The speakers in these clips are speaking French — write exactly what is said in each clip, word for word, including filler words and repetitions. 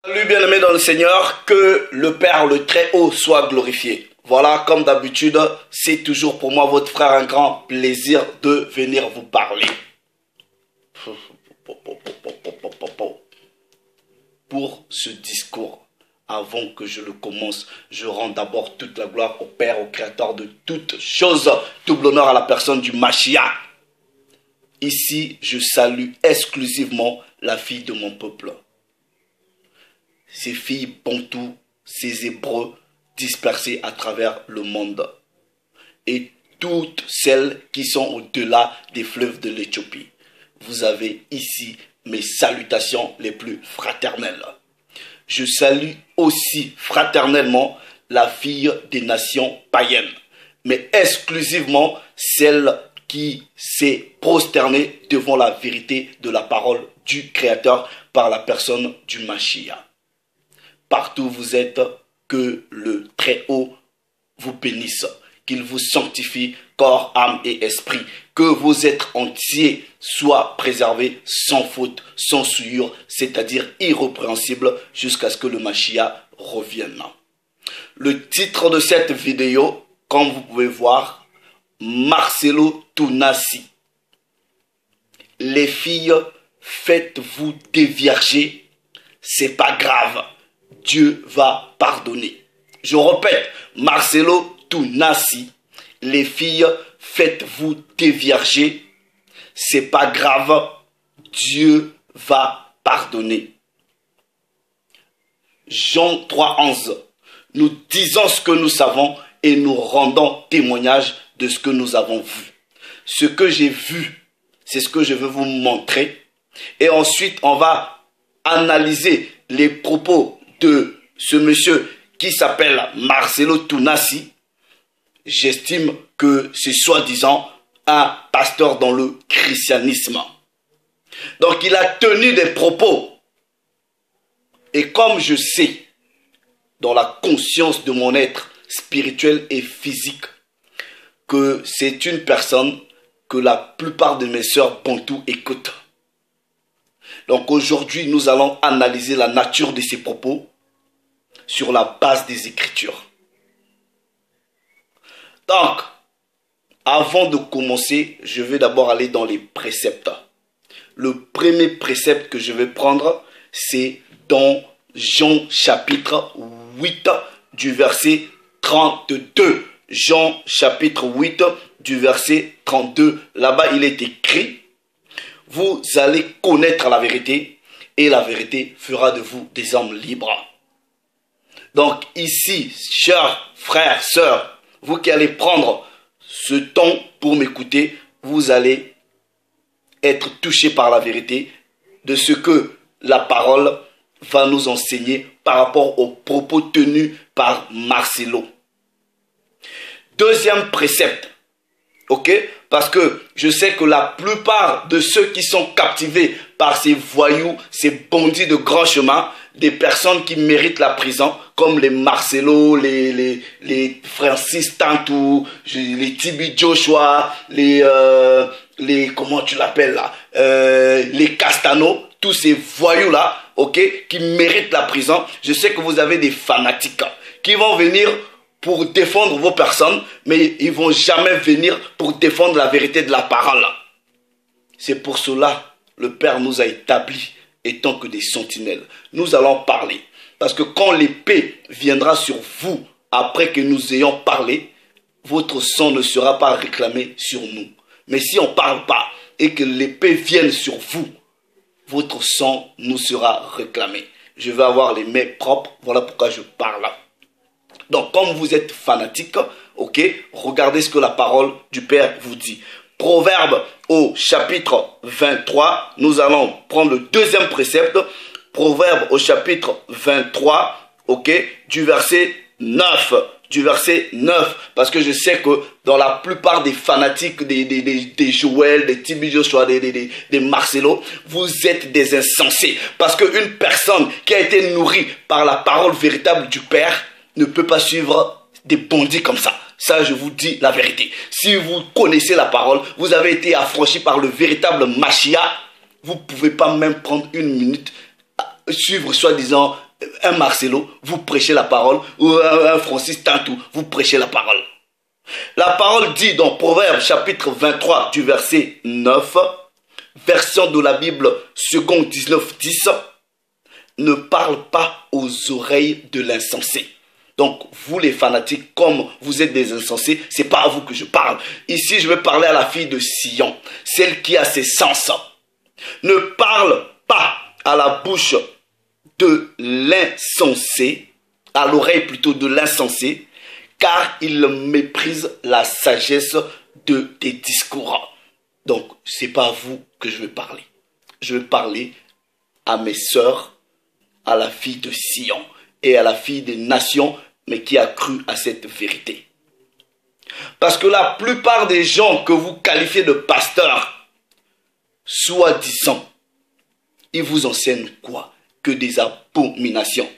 Salut bien-aimés dans le Seigneur, que le Père le Très-Haut soit glorifié. Voilà, comme d'habitude, c'est toujours pour moi, votre frère, un grand plaisir de venir vous parler. Pour ce discours, avant que je le commence, je rends d'abord toute la gloire au Père, au Créateur de toutes choses, double honneur à la personne du Mashiach. Ici, je salue exclusivement la fille de mon peuple. Ces filles bantoues, ces hébreux dispersés à travers le monde. Et toutes celles qui sont au-delà des fleuves de l'Éthiopie. Vous avez ici mes salutations les plus fraternelles. Je salue aussi fraternellement la fille des nations païennes, mais exclusivement celle qui s'est prosternée devant la vérité de la parole du Créateur par la personne du Mashiach. Partout où vous êtes, que le Très-Haut vous bénisse, qu'il vous sanctifie corps, âme et esprit, que vos êtres entiers soient préservés sans faute, sans souillure, c'est-à-dire irrépréhensibles jusqu'à ce que le Mashiach revienne. Le titre de cette vidéo, comme vous pouvez voir, Marcelo Tounassi. Les filles, faites-vous dévierger, c'est pas grave. Dieu va pardonner. Je répète, Marcelo Tounassi, les filles, faites-vous dévierger, c'est pas grave, Dieu va pardonner. Jean trois, onze, nous disons ce que nous savons et nous rendons témoignage de ce que nous avons vu. Ce que j'ai vu, c'est ce que je veux vous montrer. Et ensuite, on va analyser les propos de ce monsieur qui s'appelle Marcelo Tounassi. J'estime que c'est soi-disant un pasteur dans le christianisme. Donc il a tenu des propos. Et comme je sais, dans la conscience de mon être spirituel et physique, que c'est une personne que la plupart de mes sœurs bantoues écoutent. Donc aujourd'hui, nous allons analyser la nature de ces propos sur la base des Écritures. Donc, avant de commencer, je vais d'abord aller dans les préceptes. Le premier précepte que je vais prendre, c'est dans Jean chapitre huit du verset trente-deux. Jean chapitre huit du verset trente-deux. Là-bas, il est écrit: vous allez connaître la vérité et la vérité fera de vous des hommes libres. Donc ici, chers frères, sœurs, vous qui allez prendre ce temps pour m'écouter, vous allez être touchés par la vérité de ce que la parole va nous enseigner par rapport aux propos tenus par Marcelo. Deuxième précepte. Ok, parce que je sais que la plupart de ceux qui sont captivés par ces voyous, ces bandits de grand chemin, des personnes qui méritent la prison, comme les Marcelo, les, les, les Francis Tantou, les Tibi Joshua, les, euh, les, comment tu l'appelles là, euh, les Castano, tous ces voyous-là, ok, qui méritent la prison. Je sais que vous avez des fanatiques qui vont venir pour défendre vos personnes, mais ils ne vont jamais venir pour défendre la vérité de la parole. C'est pour cela que le Père nous a établis étant que des sentinelles. Nous allons parler. Parce que quand l'épée viendra sur vous, après que nous ayons parlé, votre sang ne sera pas réclamé sur nous. Mais si on ne parle pas et que l'épée vienne sur vous, votre sang nous sera réclamé. Je vais avoir les mains propres, voilà pourquoi je parle. Donc, comme vous êtes fanatique, ok, regardez ce que la parole du Père vous dit. Proverbe au chapitre vingt-trois, nous allons prendre le deuxième précepte. Proverbe au chapitre vingt-trois, ok, du verset neuf. Du verset neuf, parce que je sais que dans la plupart des fanatiques, des, des, des, des Joël, des Tibi Joshua, des, des, des, des Marcelo, vous êtes des insensés. Parce qu'une personne qui a été nourrie par la parole véritable du Père ne peut pas suivre des bandits comme ça. Ça, je vous dis la vérité. Si vous connaissez la parole, vous avez été affranchi par le véritable Mashiach, vous ne pouvez pas même prendre une minute, suivre soi-disant un Marcelo, vous prêchez la parole, ou un, un Francis Tantou, vous prêchez la parole. La parole dit dans Proverbe chapitre vingt-trois du verset neuf, version de la Bible seconde dix-neuf dix, ne parle pas aux oreilles de l'insensé. Donc, vous les fanatiques, comme vous êtes des insensés, c'est pas à vous que je parle. Ici, je vais parler à la fille de Sion, celle qui a ses sens. Ne parle pas à la bouche de l'insensé, à l'oreille plutôt de l'insensé, car il méprise la sagesse de tes discours. Donc, c'est pas à vous que je vais parler. Je vais parler à mes sœurs, à la fille de Sion et à la fille des nations, mais qui a cru à cette vérité. Parce que la plupart des gens que vous qualifiez de pasteurs, soi-disant, ils vous enseignent quoi? Que des abominations.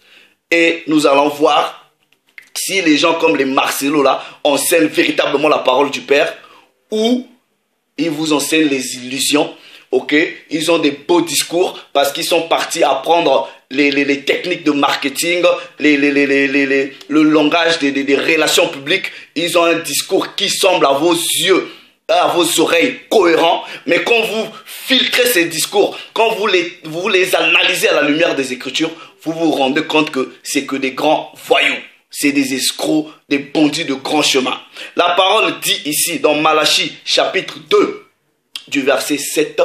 Et nous allons voir si les gens comme les Marcelo là enseignent véritablement la parole du Père ou ils vous enseignent les illusions. Ok, ils ont des beaux discours parce qu'ils sont partis apprendre les, les, les techniques de marketing, les, les, les, les, les, les, le langage des, des, des relations publiques. Ils ont un discours qui semble à vos yeux, à vos oreilles cohérent. Mais quand vous filtrez ces discours, quand vous les, vous les analysez à la lumière des Écritures, vous vous rendez compte que c'est que des grands voyous. C'est des escrocs, des bandits de grand chemin. La parole dit ici dans Malachie chapitre deux du verset sept,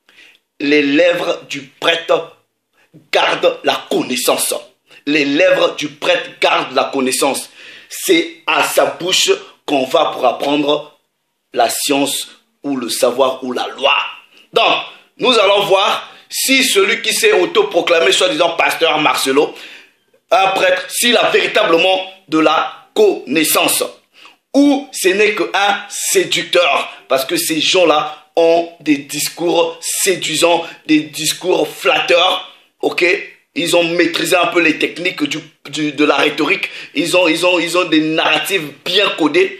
les lèvres du prêtre gardent la connaissance. Les lèvres du prêtre gardent la connaissance. C'est à sa bouche qu'on va pour apprendre la science ou le savoir ou la loi. Donc, nous allons voir si celui qui s'est autoproclamé soi-disant pasteur Marcelo, un prêtre, s'il a véritablement de la connaissance. Ou ce n'est qu'un séducteur. Parce que ces gens-là ont des discours séduisants, des discours flatteurs, ok? Ils ont maîtrisé un peu les techniques du, du, de la rhétorique. Ils ont, ils, ont, ils ont des narratives bien codées.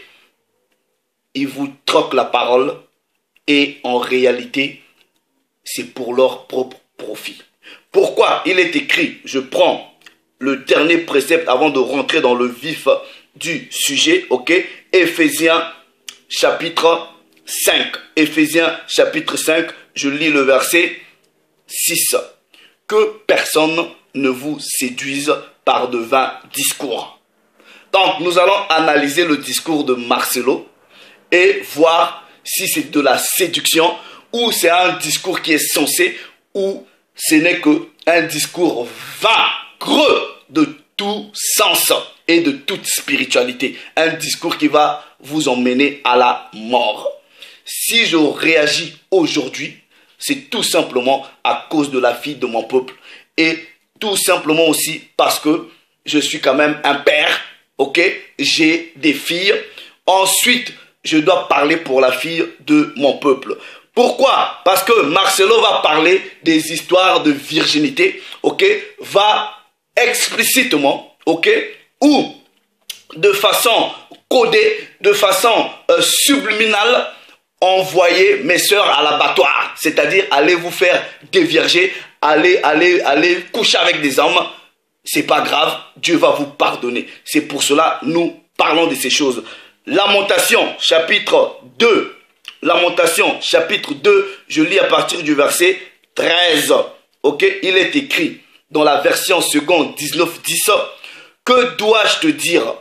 Ils vous troquent la parole et en réalité, c'est pour leur propre profit. Pourquoi il est écrit, je prends le dernier précepte avant de rentrer dans le vif du sujet, ok? Éphésiens chapitre cinq. Éphésiens chapitre cinq, je lis le verset six. Que personne ne vous séduise par de vains discours. Donc, nous allons analyser le discours de Marcelo et voir si c'est de la séduction ou c'est un discours qui est censé ou ce n'est qu'un discours vain, creux de tout sens et de toute spiritualité. Un discours qui va vous emmener à la mort. Si je réagis aujourd'hui, c'est tout simplement à cause de la fille de mon peuple. Et tout simplement aussi parce que je suis quand même un père, ok? J'ai des filles. Ensuite, je dois parler pour la fille de mon peuple. Pourquoi? Parce que Marcelo va parler des histoires de virginité, ok? Va explicitement, ok? Ou de façon codée, de façon euh, subliminale, envoyer mes sœurs à l'abattoir, c'est-à-dire aller vous faire dévierger, aller, aller, aller coucher avec des hommes. C'est pas grave, Dieu va vous pardonner. C'est pour cela nous parlons de ces choses. Lamentation chapitre deux. Lamentation chapitre deux, je lis à partir du verset treize. Ok, il est écrit dans la version seconde dix-neuf dix. Que dois-je te dire?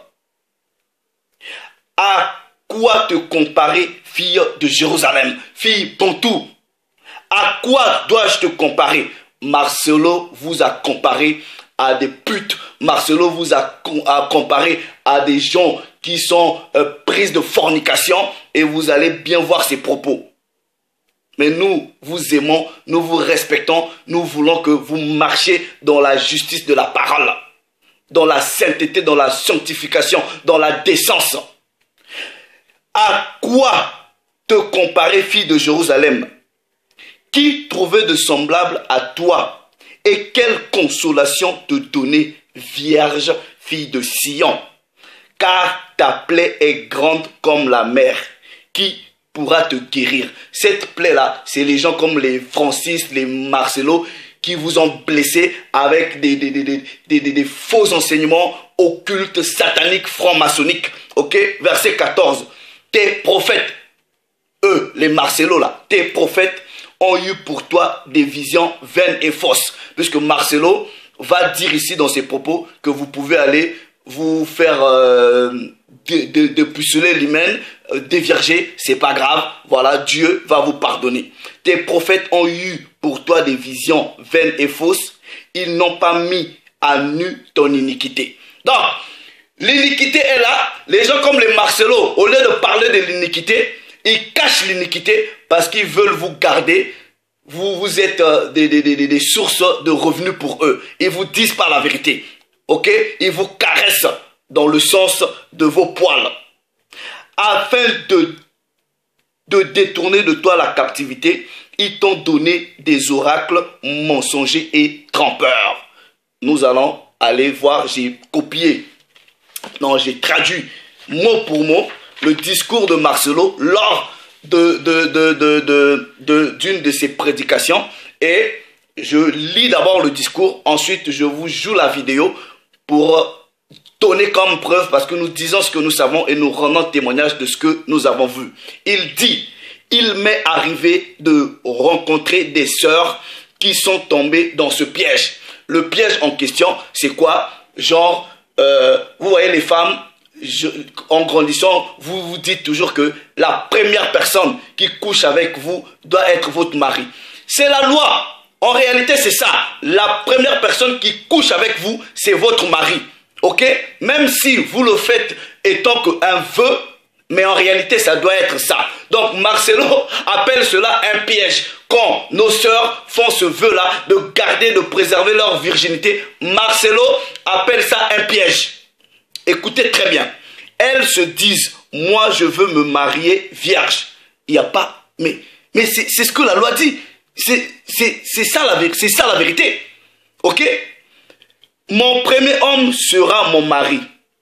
À quoi te comparer, fille de Jérusalem, fille Pontou? À quoi dois-je te comparer? Marcelo vous a comparé à des putes. Marcelo vous a, a comparé à des gens qui sont euh, prises de fornication et vous allez bien voir ses propos. Mais nous vous aimons, nous vous respectons, nous voulons que vous marchiez dans la justice de la parole, dans la sainteté, dans la sanctification, dans la décence. À quoi te comparer, fille de Jérusalem? Qui trouvait de semblable à toi? Et quelle consolation te donner, vierge, fille de Sion? Car ta plaie est grande comme la mer. Qui pourra te guérir? Cette plaie-là, c'est les gens comme les Francis, les Marcelo, qui vous ont blessé avec des, des, des, des, des, des, des faux enseignements occultes, sataniques, francs-maçonniques. Ok? Verset quatorze. Tes prophètes, eux, les Marcelo là, tes prophètes ont eu pour toi des visions vaines et fausses. Puisque Marcelo va dire ici dans ses propos que vous pouvez aller vous faire euh, de, de, de puceler l'hymen, euh, dévierger, c'est pas grave, voilà, Dieu va vous pardonner. Tes prophètes ont eu pour toi des visions vaines et fausses, ils n'ont pas mis à nu ton iniquité. Donc, l'iniquité est là, les gens comme les Marcelo, au lieu de parler de l'iniquité, ils cachent l'iniquité parce qu'ils veulent vous garder. Vous, vous êtes euh, des, des, des, des sources de revenus pour eux. Ils vous disent pas la vérité. Ok? Ils vous caressent dans le sens de vos poils. Afin de, de détourner de toi la captivité, ils t'ont donné des oracles mensongers et trompeurs. Nous allons aller voir, j'ai copié, non, j'ai traduit mot pour mot le discours de Marcelo lors de, de, de, de, de, de, d'une de ses prédications. Et je lis d'abord le discours, ensuite je vous joue la vidéo pour donner comme preuve, parce que nous disons ce que nous savons et nous rendons témoignage de ce que nous avons vu. Il dit, il m'est arrivé de rencontrer des sœurs qui sont tombées dans ce piège. Le piège en question, c'est quoi? Genre, euh, vous voyez les femmes, je, en grandissant, vous vous dites toujours que la première personne qui couche avec vous doit être votre mari. C'est la loi. En réalité, c'est ça. La première personne qui couche avec vous, c'est votre mari. Ok? Même si vous le faites étant qu'un vœu, mais en réalité, ça doit être ça. Donc, Marcelo appelle cela un piège. Quand nos sœurs font ce vœu-là de garder, de préserver leur virginité, Marcelo appelle ça un piège. Écoutez très bien. Elles se disent, moi, je veux me marier vierge. Il n'y a pas... Mais, mais c'est ce que la loi dit. C'est ça, ça la vérité. Ok? Mon premier homme sera mon mari.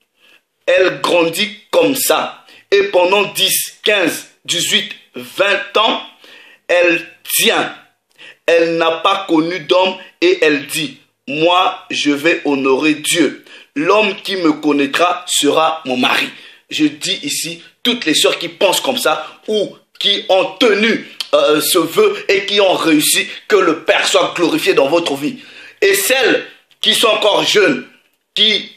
Elle grandit comme ça. Et pendant dix, quinze, dix-huit, vingt ans, elle tient. Elle n'a pas connu d'homme et elle dit, moi, je vais honorer Dieu. L'homme qui me connaîtra sera mon mari. Je dis ici, toutes les sœurs qui pensent comme ça ou qui ont tenu euh, ce vœu et qui ont réussi, que le Père soit glorifié dans votre vie. Et celles qui sont encore jeunes, qui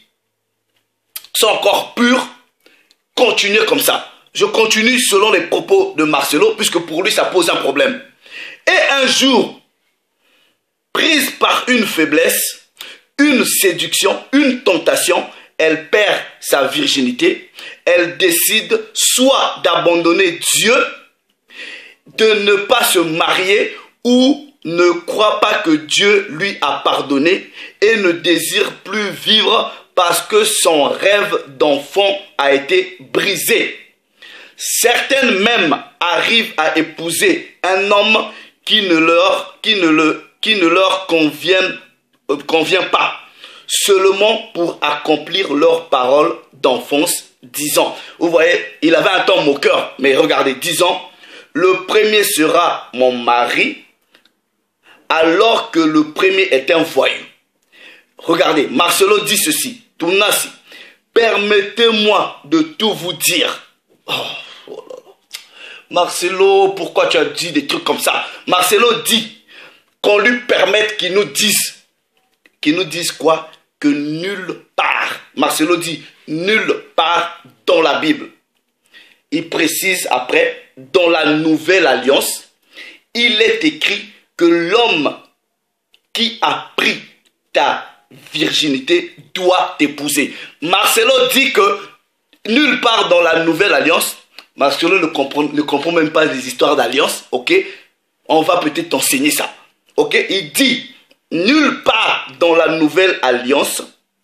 sont encore pures, continuez comme ça. Je continue selon les propos de Marcelo, puisque pour lui, ça pose un problème. Et un jour, prise par une faiblesse, une séduction, une tentation, elle perd sa virginité, elle décide soit d'abandonner Dieu, de ne pas se marier ou ne croit pas que Dieu lui a pardonné et ne désire plus vivre parce que son rêve d'enfant a été brisé. Certaines même arrivent à épouser un homme qui ne leur, qui ne le, qui ne leur convient, euh, convient pas, seulement pour accomplir leurs paroles d'enfance, dix ans. Vous voyez, il avait un temps moqueur, mais regardez, dix ans. Le premier sera mon mari, alors que le premier est un voyou. Regardez, Marcelo dit ceci, Tounasi, permettez-moi de tout vous dire. Oh, oh là là. Marcelo, pourquoi tu as dit des trucs comme ça? Marcelo dit qu'on lui permette qu'il nous dise. Qu'il nous dise quoi? Que nulle part, Marcelo dit, nulle part dans la Bible. Il précise après, dans la nouvelle alliance, il est écrit que l'homme qui a pris ta virginité doit t'épouser. Marcelo dit que nulle part dans la nouvelle alliance, Marcelo ne comprend, ne comprend même pas les histoires d'alliance, ok? On va peut-être t'enseigner ça, ok? Il dit, nulle part dans la nouvelle alliance,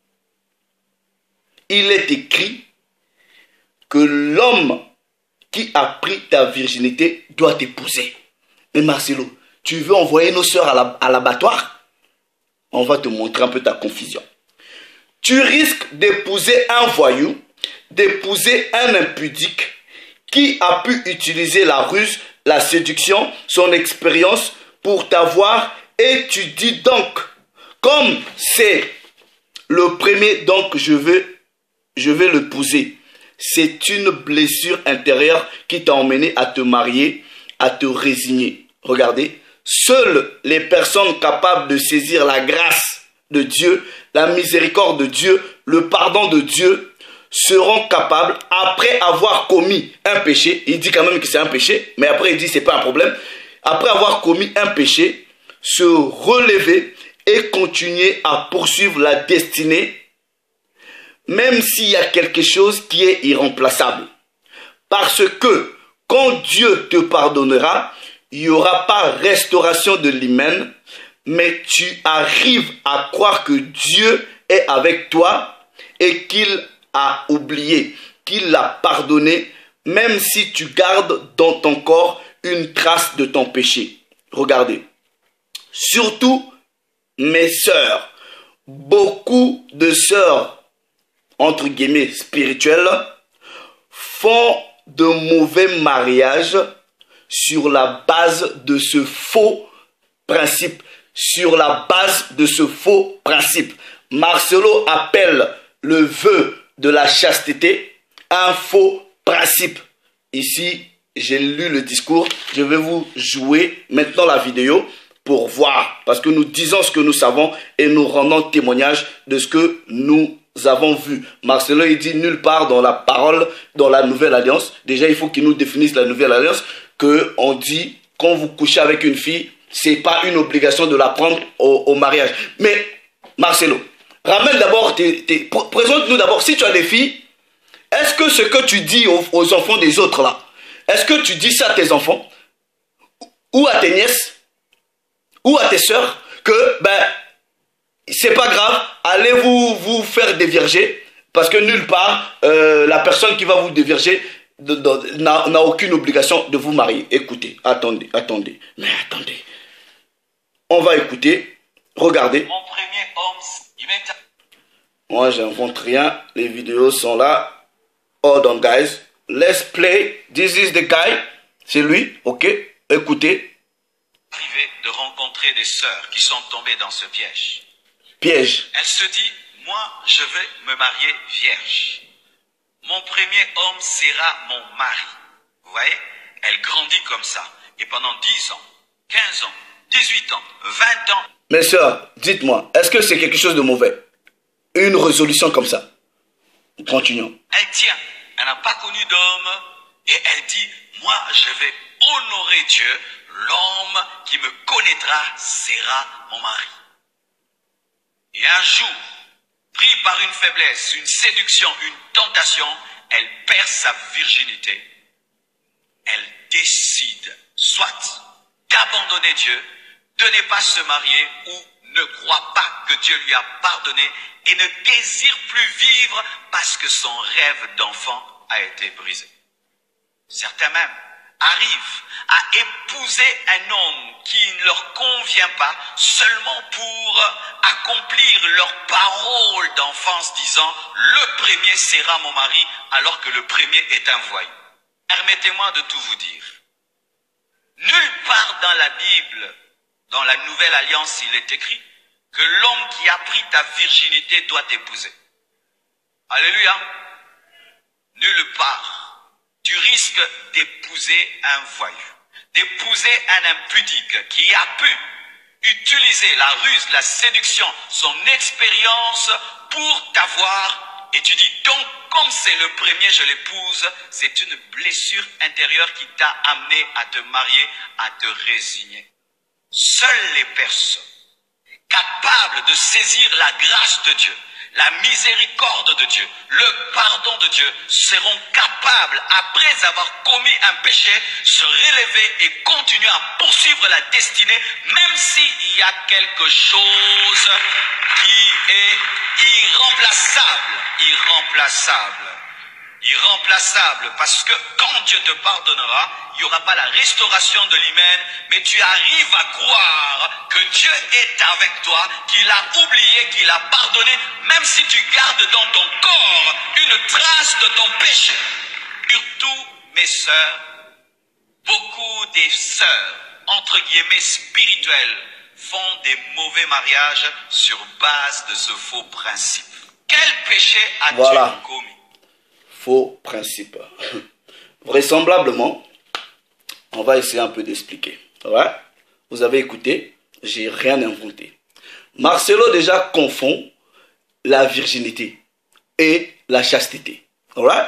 il est écrit que l'homme qui a pris ta virginité doit t'épouser. Mais Marcelo, tu veux envoyer nos sœurs à l'abattoir? On va te montrer un peu ta confusion. Tu risques d'épouser un voyou, d'épouser un impudique qui a pu utiliser la ruse, la séduction, son expérience pour t'avoir Et tu dis donc, comme c'est le premier, donc je vais, je vais l'épouser. C'est une blessure intérieure qui t'a emmené à te marier, à te résigner. Regardez, seules les personnes capables de saisir la grâce de Dieu, la miséricorde de Dieu, le pardon de Dieu, seront capables, après avoir commis un péché, il dit quand même que c'est un péché, mais après il dit que ce n'est pas un problème, après avoir commis un péché, se relever et continuer à poursuivre la destinée, même s'il y a quelque chose qui est irremplaçable. Parce que quand Dieu te pardonnera, il n'y aura pas restauration de l'hymen, mais tu arrives à croire que Dieu est avec toi et qu'il a oublié, qu'il l'a pardonné, même si tu gardes dans ton corps une trace de ton péché. Regardez, surtout mes sœurs, beaucoup de sœurs, entre guillemets, spirituelles, font de mauvais mariages sur la base de ce faux principe, sur la base de ce faux principe. Marcelo appelle le vœu de la chasteté un faux principe. Ici, j'ai lu le discours, je vais vous jouer maintenant la vidéo pour voir, parce que nous disons ce que nous savons et nous rendons témoignage de ce que nous avons vu. Marcelo, il dit nulle part dans la parole, dans la nouvelle alliance. Déjà, il faut qu'il nous définisse la nouvelle alliance, que on dit, quand vous couchez avec une fille, c'est pas une obligation de la prendre au, au mariage. Mais, Marcelo, ramène d'abord, présente-nous d'abord, si tu as des filles, est-ce que ce que tu dis aux, aux enfants des autres là, est-ce que tu dis ça à tes enfants, ou à tes nièces, ou à tes sœurs, que, ben, c'est pas grave, allez vous, vous faire dévierger, parce que nulle part, euh, la personne qui va vous dévierger n'a aucune obligation de vous marier. Écoutez, attendez, attendez, mais attendez. On va écouter, regardez. Mon premier homme, il m'est... Moi, j'invente rien, les vidéos sont là. Hold on, guys. Let's play. This is the guy. C'est lui, ok? Écoutez. Privé de rencontrer des sœurs qui sont tombées dans ce piège. Piège. Elle se dit, moi, je vais me marier vierge. Mon premier homme sera mon mari. Vous voyez? Elle grandit comme ça. Et pendant dix ans, quinze ans, dix-huit ans, vingt ans. Mes sœurs, dites-moi, est-ce que c'est quelque chose de mauvais? Une résolution comme ça. Continuons. Elle tient. Elle n'a pas connu d'homme. Et elle dit, moi, je vais honorer Dieu. L'homme qui me connaîtra sera mon mari. Et un jour, pris par une faiblesse, une séduction, une tentation, elle perd sa virginité. Elle décide, soit d'abandonner Dieu, de ne pas se marier ou ne croit pas que Dieu lui a pardonné et ne désire plus vivre parce que son rêve d'enfant a été brisé. Certains même arrivent à épouser un homme qui ne leur convient pas seulement pour accomplir leur parole d'enfance disant « le premier sera mon mari » alors que le premier est un voyou. Permettez-moi de tout vous dire. Nulle part dans la Bible, dans la Nouvelle Alliance, il est écrit que l'homme qui a pris ta virginité doit t'épouser. Alléluia. Nulle part. Tu risques d'épouser un voyou, d'épouser un impudique qui a pu utiliser la ruse, la séduction, son expérience pour t'avoir. Et tu dis donc, comme c'est le premier, je l'épouse, c'est une blessure intérieure qui t'a amené à te marier, à te résigner. Seules les personnes capables de saisir la grâce de Dieu, la miséricorde de Dieu, le pardon de Dieu, seront capables, après avoir commis un péché, se relever et continuer à poursuivre la destinée, même s'il y a quelque chose qui est irremplaçable, irremplaçable, irremplaçable, parce que quand Dieu te pardonnera, il n'y aura pas la restauration de l'hymen, mais tu arrives à croire que Dieu est avec toi, qu'il a oublié, qu'il a pardonné, même si tu gardes dans ton corps une trace de ton péché. Surtout, mes sœurs, beaucoup des sœurs, entre guillemets spirituelles, font des mauvais mariages sur base de ce faux principe. Quel péché as-tu Voilà. commis? Faux principe. Vraisemblablement, on va essayer un peu d'expliquer. Ouais? Vous avez écouté, j'ai rien inventé. Marcelo déjà confond la virginité et la chasteté. Ouais?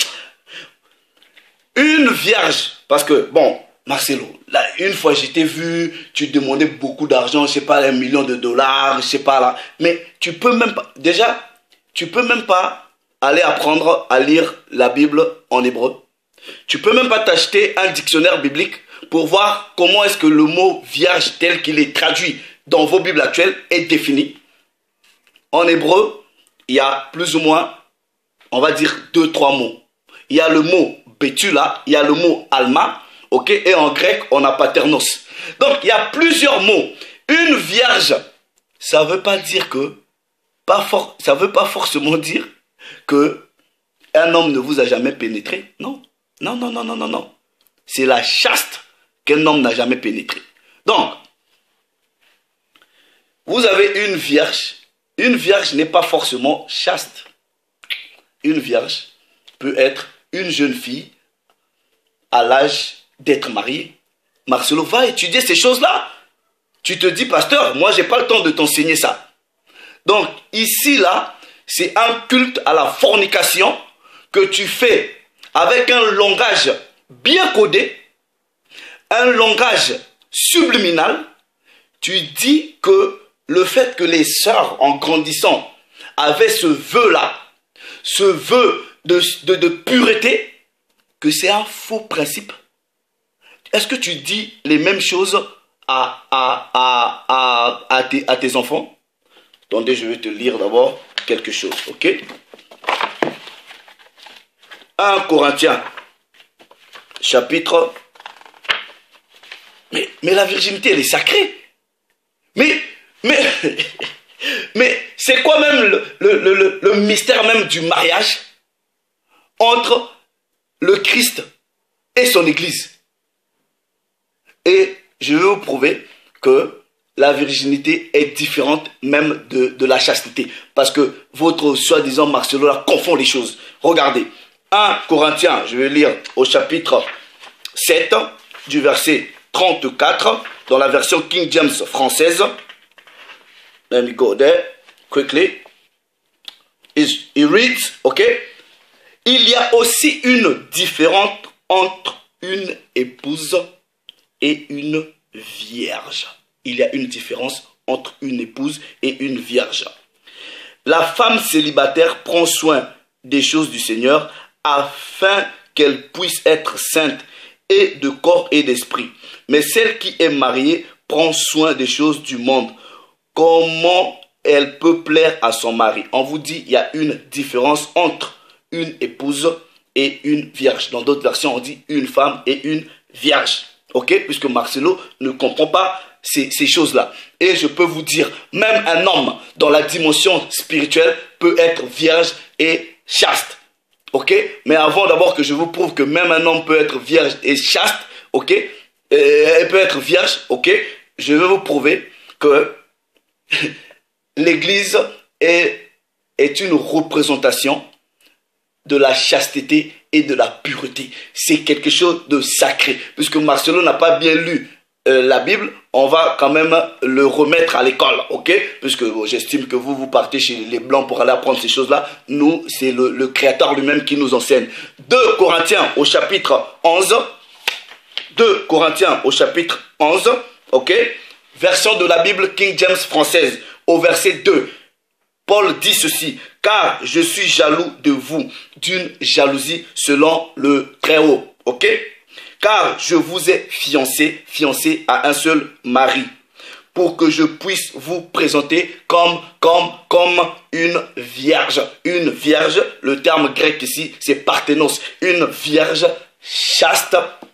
Une vierge, parce que, bon, Marcelo, là, une fois je t'ai vu, tu demandais beaucoup d'argent, je sais pas, un million de dollars, je sais pas là, mais tu peux même pas, déjà, tu peux même pas aller apprendre à lire la Bible en hébreu. Tu peux même pas t'acheter un dictionnaire biblique pour voir comment est-ce que le mot vierge tel qu'il est traduit dans vos Bibles actuelles est défini. En hébreu, il y a plus ou moins, on va dire, deux, trois mots. Il y a le mot Betula, il y a le mot Alma, ok, et en grec, on a Paternos. Donc, il y a plusieurs mots. Une vierge, ça ne veut pas dire que, pas for, ça veut pas forcément dire que un homme ne vous a jamais pénétré. Non, non, non, non, non, non, non. C'est la chaste qu'un homme n'a jamais pénétré. Donc, vous avez une vierge. Une vierge n'est pas forcément chaste. Une vierge peut être une jeune fille à l'âge d'être mariée. Marcelo, va étudier ces choses-là. Tu te dis, pasteur, moi, je n'ai pas le temps de t'enseigner ça. Donc, ici, là, c'est un culte à la fornication que tu fais avec un langage bien codé, un langage subliminal. Tu dis que le fait que les sœurs, en grandissant, avaient ce vœu-là, ce vœu de, de, de pureté, que c'est un faux principe. Est-ce que tu dis les mêmes choses à, à, à, à, à, tes, à tes enfants? Attendez, je vais te lire d'abord quelque chose, ok? un Corinthiens, chapitre... Mais, mais la virginité, elle est sacrée. Mais, mais, mais c'est quoi même le, le, le, le mystère même du mariage entre le Christ et son Église? Et je vais vous prouver que la virginité est différente même de, de la chasteté. Parce que votre soi-disant Marcelo là confond les choses. Regardez, un Corinthiens, je vais lire au chapitre sept, du verset trente-quatre, dans la version King James française. Let me go there quickly. It reads, ok? Il y a aussi une différence entre une épouse et une vierge. Il y a une différence entre une épouse et une vierge. La femme célibataire prend soin des choses du Seigneur afin qu'elle puisse être sainte et de corps et d'esprit. Mais celle qui est mariée prend soin des choses du monde. Comment elle peut plaire à son mari? On vous dit, il y a une différence entre une épouse et une vierge. Dans d'autres versions, on dit une femme et une vierge. Ok? Puisque Marcelo ne comprend pas ces, ces choses-là. Et je peux vous dire, même un homme dans la dimension spirituelle peut être vierge et chaste. Ok? Mais avant d'abord que je vous prouve que même un homme peut être vierge et chaste, ok? Elle peut être vierge, ok? Je vais vous prouver que l'Église est, est une représentation de la chasteté et de la pureté. C'est quelque chose de sacré. Puisque Marcelo n'a pas bien lu euh, la Bible, on va quand même le remettre à l'école, ok? Puisque bon, j'estime que vous, vous partez chez les Blancs pour aller apprendre ces choses-là. Nous, c'est le, le Créateur lui-même qui nous enseigne. deux Corinthiens au chapitre onze. deux Corinthiens au chapitre onze, ok? Version de la Bible King James française, au verset deux. Paul dit ceci, car je suis jaloux de vous, d'une jalousie selon le Très-Haut, ok? Car je vous ai fiancé, fiancé à un seul mari, pour que je puisse vous présenter comme, comme, comme une vierge. Une vierge, le terme grec ici, c'est parthénos, une vierge chaste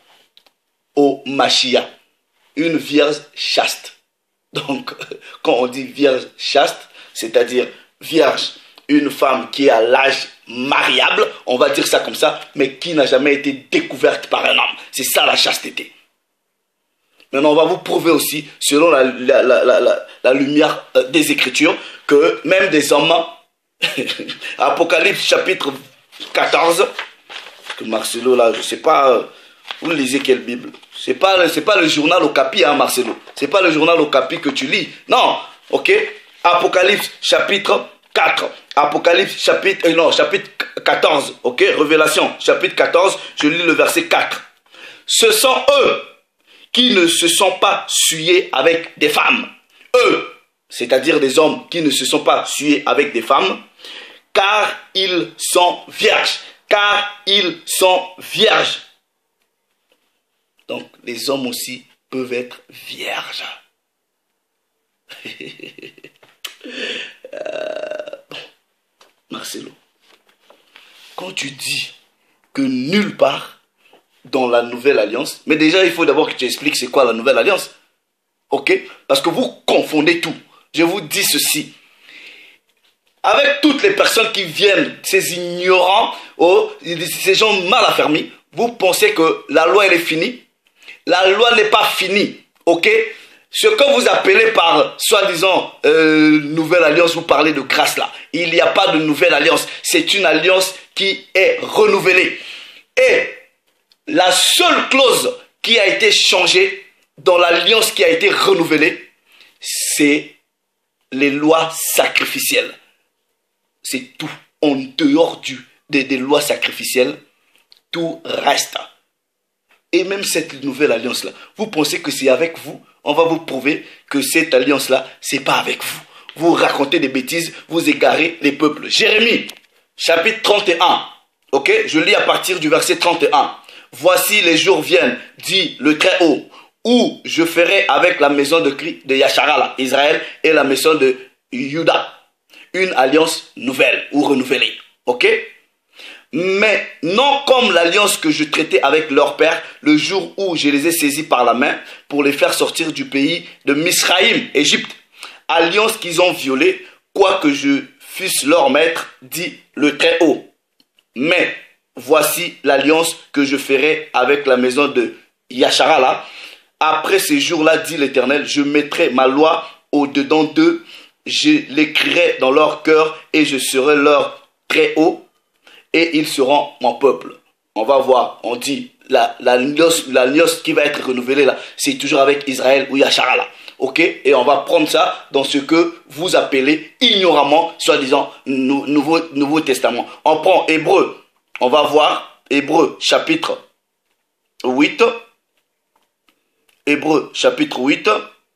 au Mashiach. Une vierge chaste. Donc, quand on dit vierge chaste, c'est-à-dire vierge, une femme qui est à l'âge mariable, on va dire ça comme ça, mais qui n'a jamais été découverte par un homme. C'est ça la chasteté. Maintenant, on va vous prouver aussi, selon la, la, la, la, la, la lumière des Écritures, que même des hommes, Apocalypse chapitre quatorze, que Marcelo là, je sais pas, vous lisez quelle Bible? C'est pas, c'est pas le journal Okapi, hein, Marcelo. C'est pas le journal Okapi que tu lis. Non, ok. Apocalypse chapitre quatre. Apocalypse chapitre, euh, non, chapitre quatorze, ok. Révélation chapitre quatorze, je lis le verset quatre. Ce sont eux qui ne se sont pas souillés avec des femmes. Eux, c'est-à-dire des hommes qui ne se sont pas souillés avec des femmes, car ils sont vierges. Car ils sont vierges. Donc, les hommes aussi peuvent être vierges. euh, bon, Marcelo, quand tu dis que nulle part dans la nouvelle alliance, mais déjà il faut d'abord que tu expliques c'est quoi la nouvelle alliance. Ok? Parce que vous confondez tout. Je vous dis ceci. Avec toutes les personnes qui viennent, ces ignorants, oh, ces gens mal affermis, vous pensez que la loi elle est finie? La loi n'est pas finie, ok? Ce que vous appelez par soi-disant euh, nouvelle alliance, vous parlez de grâce là. Il n'y a pas de nouvelle alliance, c'est une alliance qui est renouvelée. Et la seule clause qui a été changée dans l'alliance qui a été renouvelée, c'est les lois sacrificielles. C'est tout. En dehors du, des, des lois sacrificielles, tout reste. Et même cette nouvelle alliance-là, vous pensez que c'est avec vous? On va vous prouver que cette alliance-là, c'est pas avec vous. Vous racontez des bêtises, vous égarez les peuples. Jérémie, chapitre trente et un. Ok, je lis à partir du verset trente et un. Voici les jours viennent, dit le Très-Haut, où je ferai avec la maison de, de Yasharala, Israël, et la maison de Juda, une alliance nouvelle ou renouvelée. Ok? Mais non comme l'alliance que je traitais avec leur père le jour où je les ai saisis par la main pour les faire sortir du pays de Misraïm, Égypte. Alliance qu'ils ont violée, quoique je fusse leur maître, dit le Très-Haut. Mais voici l'alliance que je ferai avec la maison de Yasharala. Après ces jours-là, dit l'Éternel, je mettrai ma loi au-dedans d'eux, je l'écrirai dans leur cœur et je serai leur Très-Haut et ils seront mon peuple. On va voir, on dit, l'alliance la, la qui va être renouvelée là, c'est toujours avec Israël ou Yasharala. Ok? Et on va prendre ça dans ce que vous appelez ignoramment, soi-disant, nouveau, nouveau Testament. On prend Hébreu, on va voir Hébreu chapitre huit. Hébreu chapitre huit.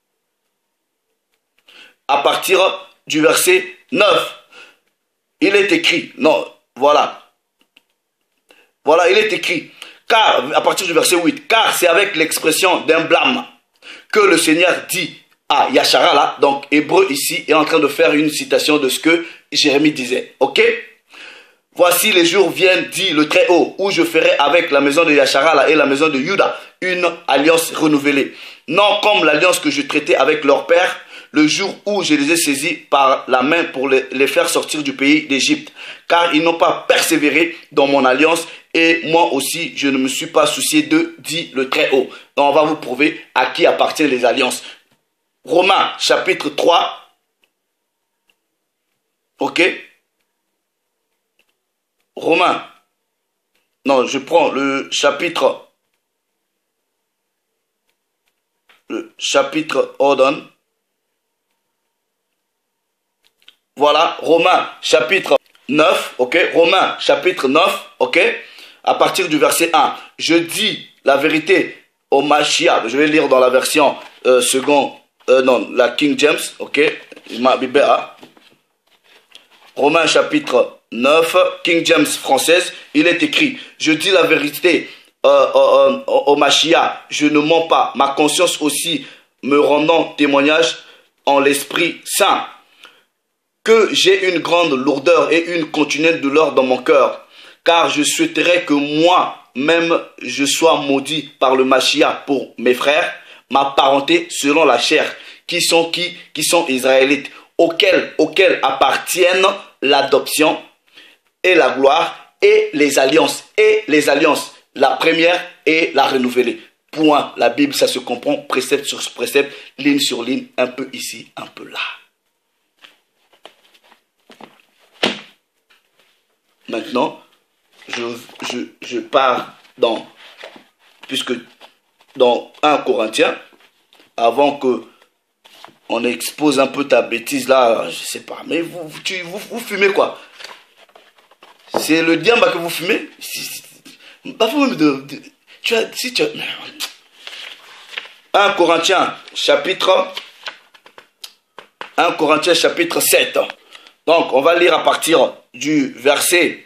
À partir du verset neuf. Il est écrit, non, voilà. Voilà, il est écrit, car, à partir du verset huit, car c'est avec l'expression d'un blâme que le Seigneur dit à Yasharala, donc Hébreu ici est en train de faire une citation de ce que Jérémie disait, ok? Voici les jours viennent, dit le Très-Haut, où je ferai avec la maison de Yasharala et la maison de Juda une alliance renouvelée. Non comme l'alliance que je traitais avec leur père, le jour où je les ai saisis par la main pour les, les faire sortir du pays d'Égypte. Car ils n'ont pas persévéré dans mon alliance et moi aussi je ne me suis pas soucié d'eux, dit le Très-Haut. Donc on va vous prouver à qui appartiennent les alliances. Romains chapitre trois. Ok. Romains. Non, je prends le chapitre. Le chapitre ordonne. Voilà, Romains chapitre neuf, ok, Romains chapitre neuf, ok, à partir du verset un. Je dis la vérité au Mashiach, je vais lire dans la version euh, second, euh, non, la King James, ok, ma Bible A. Romains chapitre neuf, King James française, il est écrit, je dis la vérité euh, euh, euh, au Mashiach, je ne mens pas, ma conscience aussi me rendant témoignage en l'Esprit Saint, que j'ai une grande lourdeur et une continuelle douleur dans mon cœur, car je souhaiterais que moi-même je sois maudit par le Mashiach pour mes frères, ma parenté selon la chair, qui sont qui, qui sont israélites, auxquels, auxquels appartiennent l'adoption et la gloire et les alliances, et les alliances, la première et la renouvelée. Point. La Bible, ça se comprend précepte sur précepte, ligne sur ligne, un peu ici, un peu là. Maintenant, je, je, je pars dans, puisque dans un Corinthiens, avant que on expose un peu ta bêtise là, je sais pas, mais vous, tu, vous, vous fumez quoi? C'est le diable que vous fumez? Pas vous de, de, tu as, si tu as, un Corinthiens chapitre un Corinthiens chapitre sept. Donc on va lire à partir du verset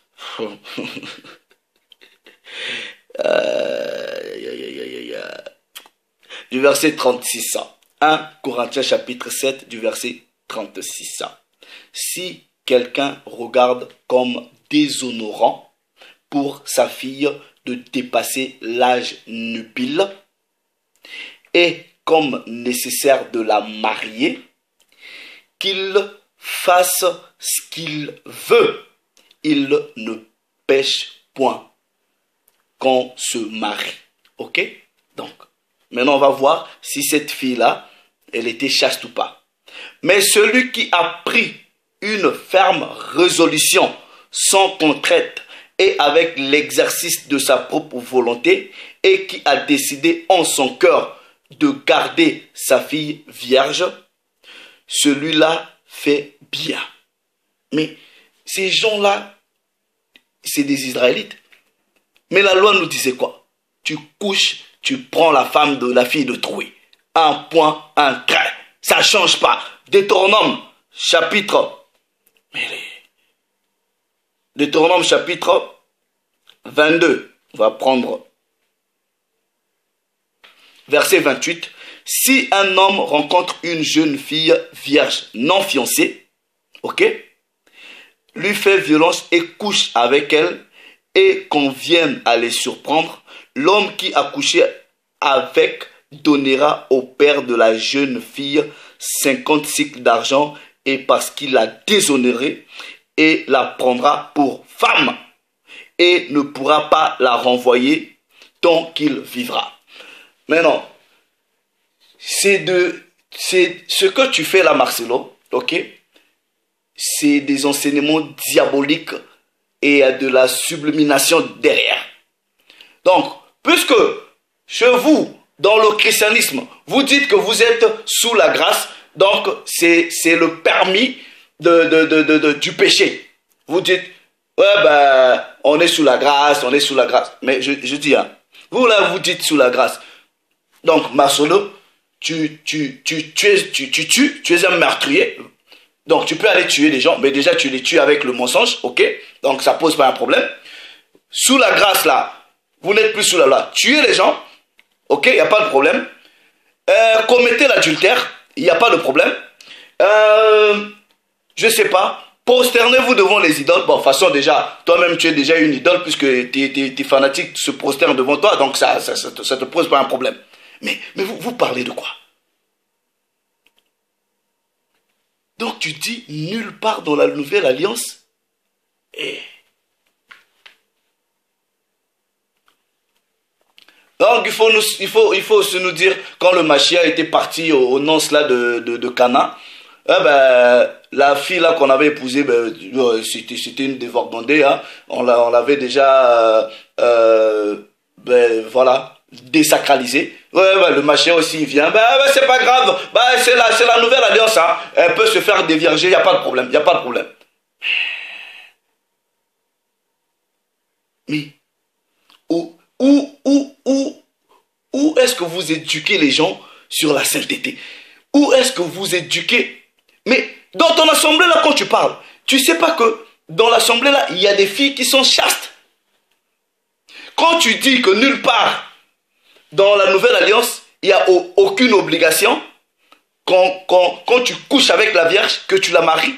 euh, du verset trente-six. un Corinthiens chapitre sept du verset trente-six. Si quelqu'un regarde comme déshonorant pour sa fille de dépasser l'âge nubile et comme nécessaire de la marier, qu'il fasse ce qu'il veut, il ne pêche point qu'on se marie. Ok? Donc, maintenant on va voir si cette fille-là, elle était chaste ou pas. Mais celui qui a pris une ferme résolution sans contrainte et avec l'exercice de sa propre volonté et qui a décidé en son cœur de garder sa fille vierge, celui-là fait bien. Mais ces gens-là, c'est des Israélites. Mais la loi nous disait quoi? Tu couches, tu prends la femme de la fille de Troué. Un point, un trait. Ça ne change pas. Deutéronome, chapitre. Deutéronome, chapitre vingt-deux. On va prendre verset vingt-huit. Si un homme rencontre une jeune fille vierge non fiancée, ok, lui fait violence et couche avec elle, et qu'on vienne à les surprendre, l'homme qui a couché avec donnera au père de la jeune fille cinquante cycles d'argent, et parce qu'il l'a déshonorée, et la prendra pour femme, et ne pourra pas la renvoyer tant qu'il vivra. Maintenant, c'est de, c'est ce que tu fais là, Marcelo, ok? C'est des enseignements diaboliques et de la sublimination derrière. Donc, puisque chez vous, dans le christianisme, vous dites que vous êtes sous la grâce, donc c'est le permis de, de, de, de, de, du péché. Vous dites, ouais, ben, on est sous la grâce, on est sous la grâce. Mais je, je dis, hein, vous là, vous dites sous la grâce. Donc, Marcelo, tu, tu, tu, tu, es, tu, tu, tu, tu es un meurtrier. Donc, tu peux aller tuer les gens, mais déjà, tu les tues avec le mensonge, ok? Donc, ça pose pas un problème. Sous la grâce, là, vous n'êtes plus sous la loi. Tuez les gens, ok? Il n'y a pas de problème. Euh, commettez l'adultère, il n'y a pas de problème. Euh, je sais pas. Prosternez-vous devant les idoles. Bon, de toute façon, déjà, toi-même, tu es déjà une idole, puisque tes, tes, tes fanatiques se prosternent devant toi, donc ça, ça, ça, ça te pose pas un problème. Mais, mais vous, vous parlez de quoi? Donc tu dis nulle part dans la nouvelle alliance. Et donc il faut, nous, il, faut, il faut aussi nous dire, quand le Machia était parti aux, aux noces là de, de, de Cana, eh ben, la fille là qu'on avait épousée, ben, c'était une débordée, hein. On l'avait déjà, euh, ben, voilà, désacralisé. Ouais, ouais, le machin aussi il vient. Ben, ben c'est pas grave. Ben, c'est la, c'est la nouvelle alliance. Hein. Elle peut se faire dévierger. Il n'y a pas de problème. Il n'y a pas de problème. Mais où, où, où, où, où est-ce que vous éduquez les gens sur la sainteté? Où est-ce que vous éduquez? Mais dans ton assemblée là, quand tu parles, tu sais pas que dans l'assemblée là, il y a des filles qui sont chastes. Quand tu dis que nulle part dans la nouvelle alliance, il n'y a aucune obligation quand, quand, quand tu couches avec la Vierge, que tu la maries.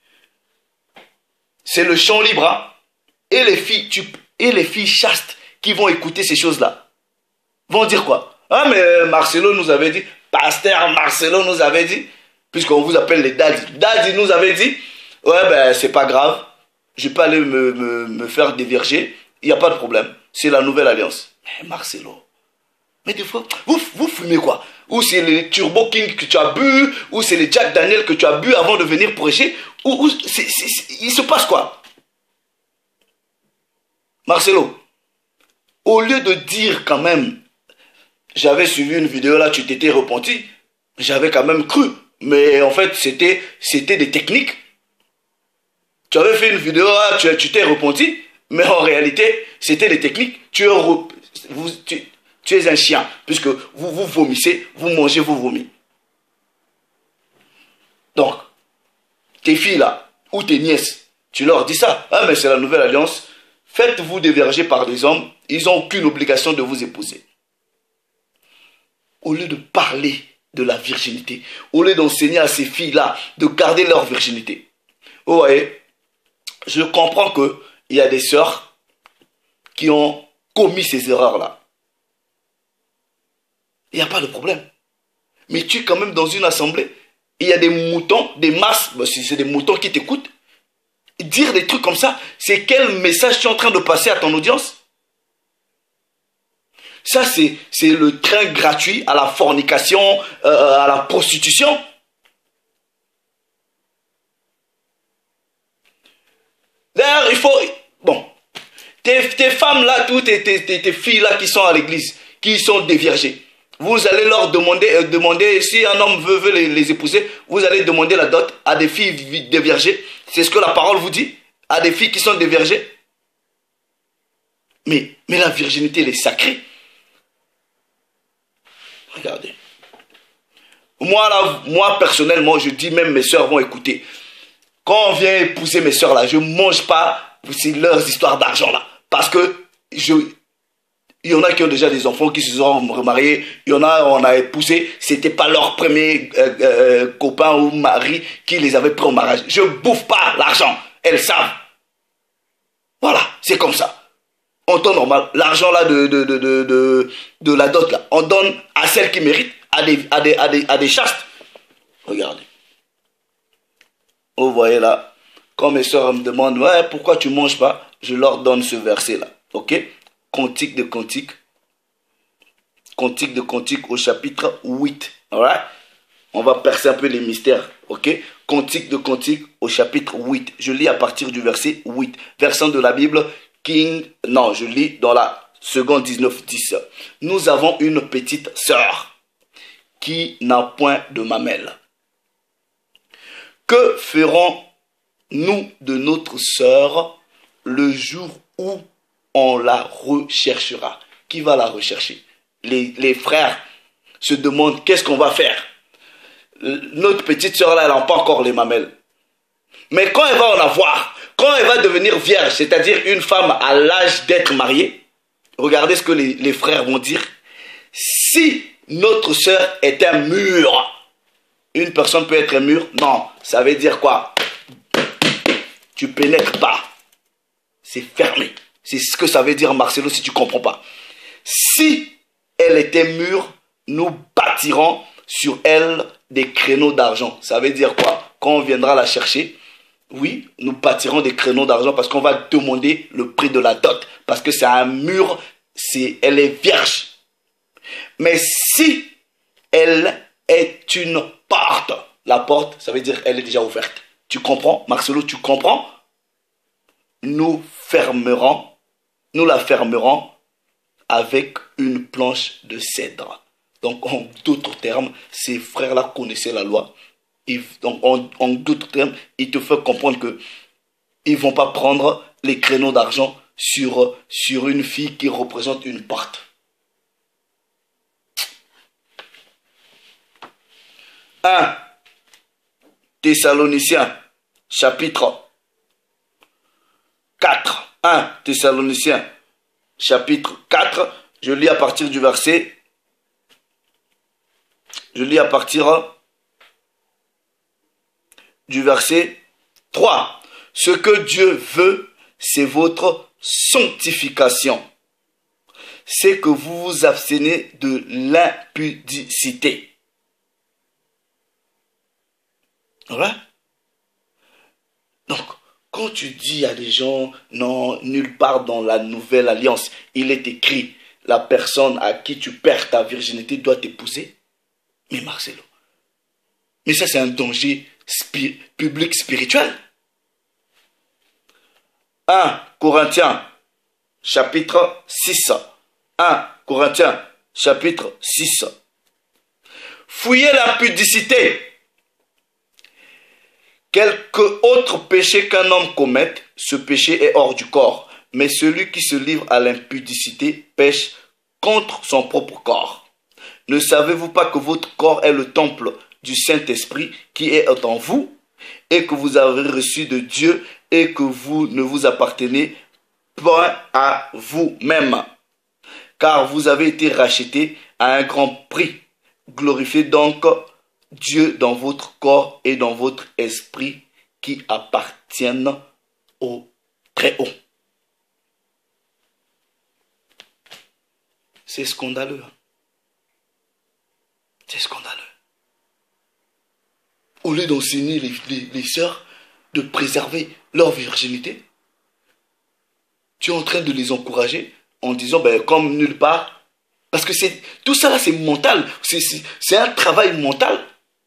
C'est le champ libre. Hein? Et, les filles, tu, et les filles chastes qui vont écouter ces choses-là vont dire quoi? Ah, mais Marcelo nous avait dit, Pasteur Marcelo nous avait dit, puisqu'on vous appelle les daddies. Daddy nous avait dit, ouais, ben c'est pas grave, je peux aller me, me, me faire dévierger, il n'y a pas de problème. C'est la nouvelle alliance. Mais Marcelo, Mais des fois, vous, vous fumez quoi? Ou c'est les Turbo King que tu as bu, ou c'est les Jack Daniel que tu as bu avant de venir prêcher, ou, ou c'est, c'est, c'est, il se passe quoi? Marcelo, au lieu de dire quand même, j'avais suivi une vidéo là, tu t'étais repenti, j'avais quand même cru, mais en fait c'était, c'était des techniques. Tu avais fait une vidéo là, tu, tu t'es repenti, mais en réalité c'était des techniques. Tu es, vous, tu, tu es un chien, puisque vous vous vomissez, vous mangez, vous vomissez. Donc, tes filles là, ou tes nièces, tu leur dis ça, ah mais c'est la nouvelle alliance, faites-vous déverger par des hommes, ils n'ont aucune obligation de vous épouser. Au lieu de parler de la virginité, au lieu d'enseigner à ces filles-là de garder leur virginité, vous voyez, je comprends qu'il y a des sœurs qui ont commis ces erreurs-là. Il n'y a pas de problème. Mais tu es quand même dans une assemblée, il y a des moutons, des masses, ben si c'est des moutons qui t'écoutent, dire des trucs comme ça, c'est quel message tu es en train de passer à ton audience? Ça, c'est le train gratuit à la fornication, euh, à la prostitution. D'ailleurs, il faut... Bon, tes, tes femmes-là, toutes tes, tes, tes, tes filles-là qui sont à l'église, qui sont déviergées, vous allez leur demander, euh, demander si un homme veut, veut les, les épouser, vous allez demander la dot à des filles déviergées. C'est ce que la parole vous dit, à des filles qui sont déviergées. Mais, mais la virginité, elle est sacrée. Regardez. Moi, là, moi, personnellement, je dis, même mes soeurs vont écouter. Quand on vient épouser mes soeurs, là, je ne mange pas leurs histoires d'argent, là. Parce que je... Il y en a qui ont déjà des enfants qui se sont remariés. Il y en a, on a épousé. C'était pas leur premier euh, euh, copain ou mari qui les avait pris au mariage. Je bouffe pas l'argent. Elles savent. Voilà, c'est comme ça. En temps normal, l'argent là de, de, de, de, de, de la dot là, on donne à celles qui méritent, à des, à des, à des, à des chastes. Regardez. Vous voyez là, quand mes soeurs me demandent, ouais, pourquoi tu manges pas? Je leur donne ce verset là. Ok? Cantique de Cantique. Cantique de Cantique au chapitre huit. Alright? On va percer un peu les mystères. Ok? Cantique de Cantique au chapitre huit. Je lis à partir du verset huit. Versant de la Bible, King. Non, je lis dans la seconde dix-neuf dix. Nous avons une petite sœur qui n'a point de mamelle. Que ferons-nous de notre sœur le jour où on la recherchera? Qui va la rechercher? Les, les frères se demandent qu'est-ce qu'on va faire. Notre petite sœur là, elle n'a pas encore les mamelles. Mais quand elle va en avoir, quand elle va devenir vierge, c'est-à-dire une femme à l'âge d'être mariée, regardez ce que les, les frères vont dire. Si notre sœur est un mur, une personne peut être un mur? Non, ça veut dire quoi? Tu pénètres pas. C'est fermé. C'est ce que ça veut dire, Marcelo, si tu ne comprends pas. Si elle était mûre, nous bâtirons sur elle des créneaux d'argent. Ça veut dire quoi? Quand on viendra la chercher, oui, nous bâtirons des créneaux d'argent parce qu'on va demander le prix de la dot. Parce que c'est un mur, c'est, elle est vierge. Mais si elle est une porte, la porte, ça veut dire elle est déjà ouverte. Tu comprends, Marcelo, tu comprends? Nous fermerons, nous la fermerons avec une planche de cèdre. Donc, en d'autres termes, ces frères-là connaissaient la loi. Ils, donc, en, en d'autres termes, ils te font comprendre que ils ne vont pas prendre les créneaux d'argent sur, sur une fille qui représente une porte. un Thessaloniciens, chapitre quatre. un Thessaloniciens, chapitre quatre. Je lis à partir du verset. Je lis à partir du verset trois. Ce que Dieu veut, c'est votre sanctification. C'est que vous vous abstenez de l'impudicité. Ouais. Donc, quand tu dis à des gens, non, nulle part dans la nouvelle alliance, il est écrit, la personne à qui tu perds ta virginité doit t'épouser. Mais Marcelo, mais ça c'est un danger spi- public spirituel. un Corinthiens chapitre six. un Corinthiens chapitre six. Fouillez la pudicité. Quelque autre péché qu'un homme commette, ce péché est hors du corps. Mais celui qui se livre à l'impudicité pêche contre son propre corps. Ne savez-vous pas que votre corps est le temple du Saint-Esprit qui est en vous et que vous avez reçu de Dieu et que vous ne vous appartenez pas à vous-même? Car vous avez été rachetés à un grand prix. Glorifiez donc Dieu dans votre corps et dans votre esprit qui appartiennent au Très-Haut. C'est scandaleux. C'est scandaleux. Au lieu d'enseigner les, les, les sœurs de préserver leur virginité, tu es en train de les encourager en disant, ben, comme nulle part, parce que c'est tout ça là, c'est mental, c'est un travail mental.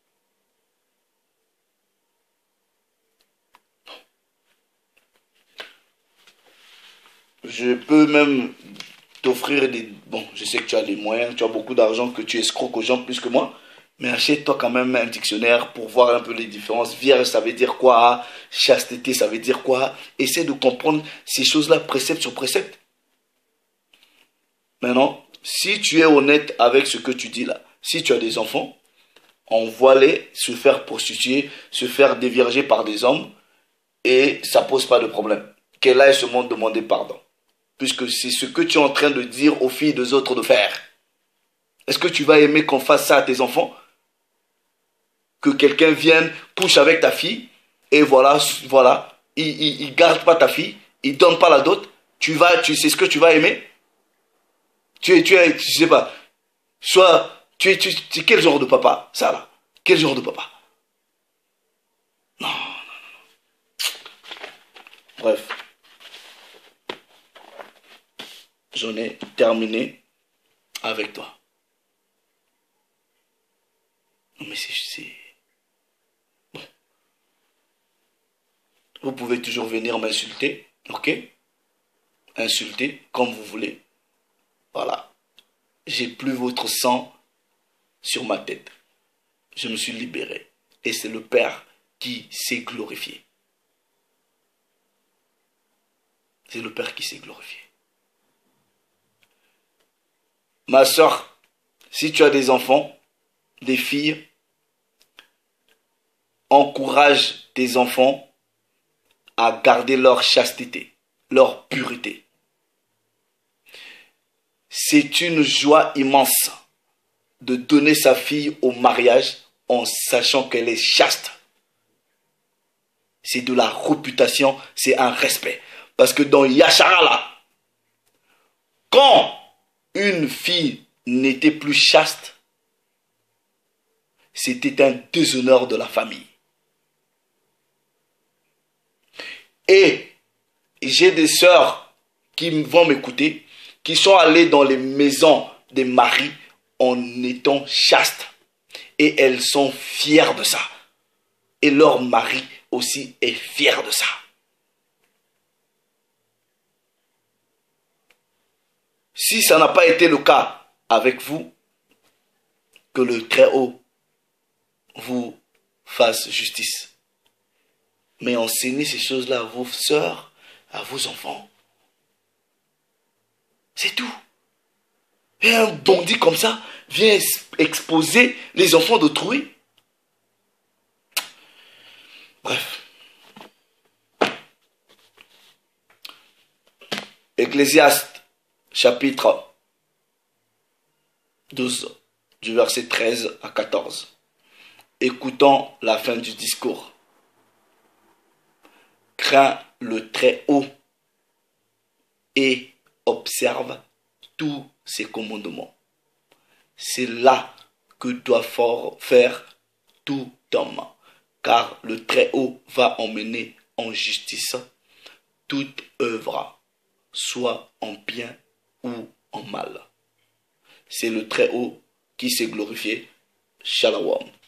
Je peux même t'offrir des... Bon, je sais que tu as les moyens, tu as beaucoup d'argent, que tu escroques aux gens plus que moi, mais achète-toi quand même un dictionnaire pour voir un peu les différences. Vierge, ça veut dire quoi? Chasteté, ça veut dire quoi? Essaie de comprendre ces choses-là, précepte sur précepte. Maintenant, si tu es honnête avec ce que tu dis là, si tu as des enfants, envoie-les se faire prostituer, se faire dévierger par des hommes, et ça pose pas de problème. Qu'elle aille se monde demander pardon. Puisque c'est ce que tu es en train de dire aux filles des autres de faire. Est-ce que tu vas aimer qu'on fasse ça à tes enfants? Que quelqu'un vienne, couche avec ta fille, et voilà, voilà, il ne garde pas ta fille, il ne donne pas la dot, tu vas, tu sais ce que tu vas aimer? Tu es, tu es, je sais pas, soit, tu es, tu es quel genre de papa, ça là? Quel genre de papa? Non, non, non. Bref. J'en ai terminé avec toi. Non mais c'est... Bon. Vous pouvez toujours venir m'insulter, ok? Insulter comme vous voulez. Voilà. J'ai plus votre sang sur ma tête. Je me suis libéré. Et c'est le Père qui s'est glorifié. C'est le Père qui s'est glorifié. Ma soeur, si tu as des enfants, des filles, encourage tes enfants à garder leur chasteté, leur pureté. C'est une joie immense de donner sa fille au mariage en sachant qu'elle est chaste. C'est de la réputation, c'est un respect. Parce que dans Yachara là, quand une fille n'était plus chaste, c'était un déshonneur de la famille. Et j'ai des sœurs qui vont m'écouter, qui sont allées dans les maisons des maris en étant chastes. Et elles sont fières de ça. Et leur mari aussi est fier de ça. Si ça n'a pas été le cas avec vous, que le Très-Haut vous fasse justice. Mais enseignez ces choses-là à vos sœurs, à vos enfants. C'est tout. Et un bandit comme ça vient exposer les enfants d'autrui. Bref. Ecclésiaste, chapitre douze, du verset treize à quatorze. Écoutons la fin du discours. Crains le Très-Haut et observe tous ses commandements. C'est là que doit faire tout homme, car le Très-Haut va emmener en justice toute œuvre, soit en bien ou en mal. C'est le Très-Haut qui s'est glorifié. Shalom.